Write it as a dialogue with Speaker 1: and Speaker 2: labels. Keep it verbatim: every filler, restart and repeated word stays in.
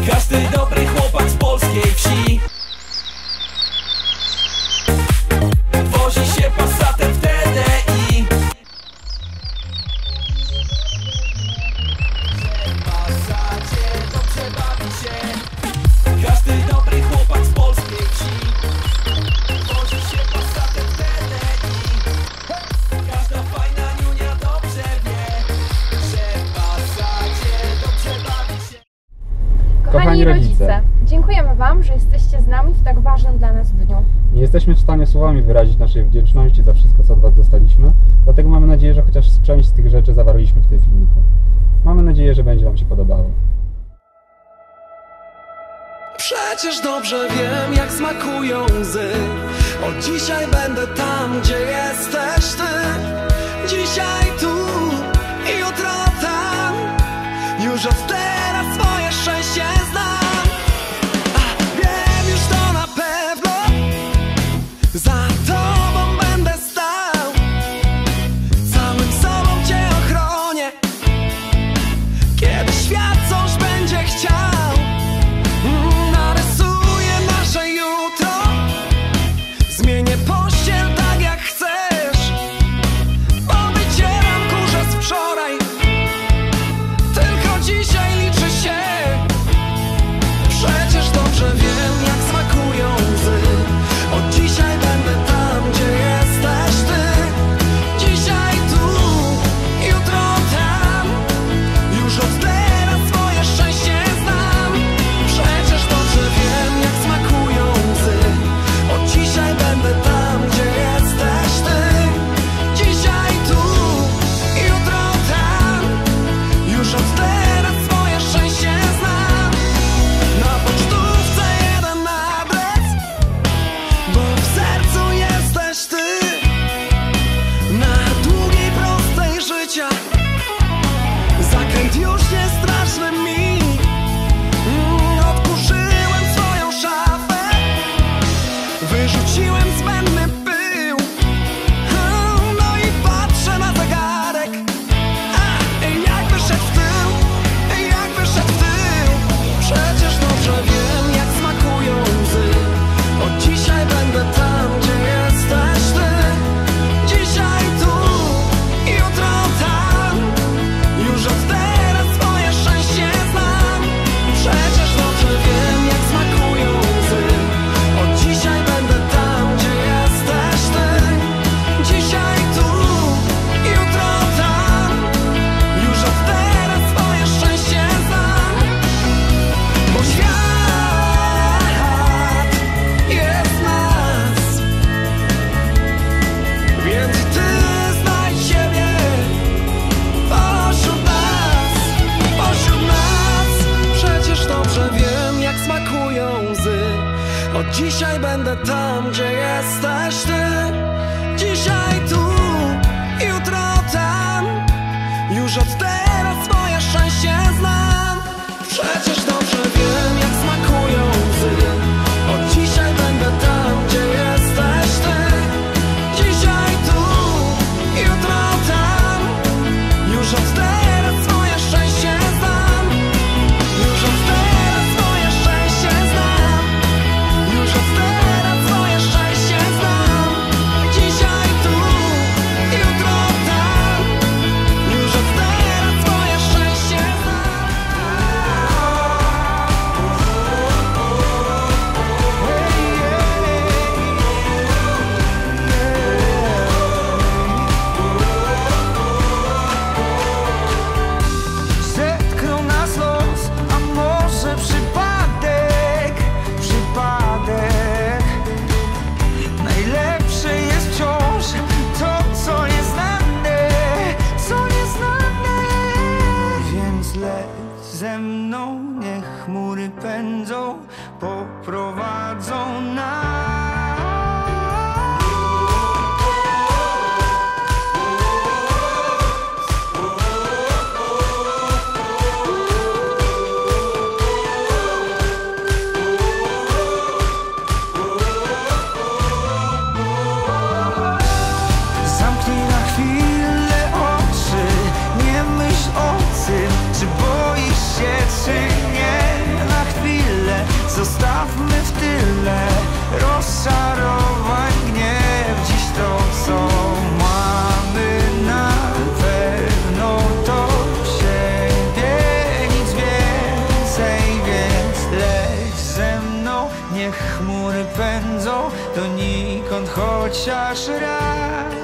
Speaker 1: Każdy dobry chłopak z polskiej wsi wozi się Passatem w T D I. W Passacie dobrze bawi się każdy dobry chłopak z polskiej wsi wozi się Passatem w T D I. Każda fajna niunia dobrze wie, że w Passacie dobrze bawi się.
Speaker 2: Kochani rodzice, dziękujemy Wam, że jesteście z nami w tak ważnym dla nas dniu.
Speaker 3: Nie jesteśmy w stanie słowami wyrazić naszej wdzięczności za wszystko, co od Was dostaliśmy, dlatego mamy nadzieję, że chociaż część z tych rzeczy zawarliśmy w tym filmiku. Mamy nadzieję, że będzie Wam się podobało.
Speaker 1: Przecież dobrze wiem, jak smakują łzy. Od dzisiaj będę tam, gdzie jesteś Ty. Dzisiaj tu, jutro tam. Już od teraz swoje szczęście znam. A wiem już to na pewno. Za Tobą będę stał. Całym sobą Cię ochronię. Kiedy świat coś będzie chciał, narysuję nasze jutro. Zmienię pościel tak jak chcesz, bo wycieram kurze z wczoraj. Tylko dzisiaj liczy się. Przecież dobrze wiem, jak smakują łzy. Od dzisiaj będę tam, gdzie jesteś Ty. Dzisiaj tu, jutro tam. Już od teraz swoje szczęście znam. Przecież dobrze wiem, jak smakują łzy. Od dzisiaj będę tam, gdzie jesteś Ty. Dzisiaj tu, jutro tam. Już od teraz swoje szczęście znam. Na pocztówce jeden adres, bo w sercu jesteś Ty. Na długiej prostej życia zakręt już nie straszny mi. Mm, Odkurzyłem swoją szafę, wyrzuciłem zbędny pył. Mm, No i patrzę na zegarek, a jak wyszedł w tył, jak wyszedł w tył. Przecież dobrze wiem, jak smakują łzy. Od dzisiaj będę tam, gdzie jesteś Ty. Dzisiaj tu, jutro tam. Już od teraz swoje szczęście znam. Przecież dobrze wiem, jak smakują łzy. Od dzisiaj będę tam, gdzie jesteś Ty. Dzisiaj tu, jutro tam. Już od teraz swoje szczęście znam. Bo świat jest nas, więc Ty znajdź siebie pośród nas, pośród nas. Przecież dobrze wiem, jak smakują łzy. Od dzisiaj będę tam, gdzie jesteś Ty. Dzisiaj tu, jutro tam. Już od teraz swoje szczęście znam. Przecież dobrze wiem, jak smakują łzy. Od dzisiaj będę tam, gdzie jesteś Ty. Dzisiaj tu, jutro tam. Już od teraz swoje szczęście znam. Już od teraz swoje szczęście znam. Już od teraz swoje szczęście znam. Dzisiaj tu, jutro tam. Już od teraz swoje szczęście znam.
Speaker 4: Zetknął nas los, a może przypadek, przypadek. Najlepsze jest wciąż to, co nieznane, co nieznane. Więc leć ze mną, niech chmury pędzą, poprowadzą nas. Czy boisz się, czy nie? Ach, Zostawmy w tyle rozczarowań gniew. Dziś to, co mamy, na pewno to siebie, nic więcej, więc leć ze mną, niech chmury pędzą donikąd chociaż raz.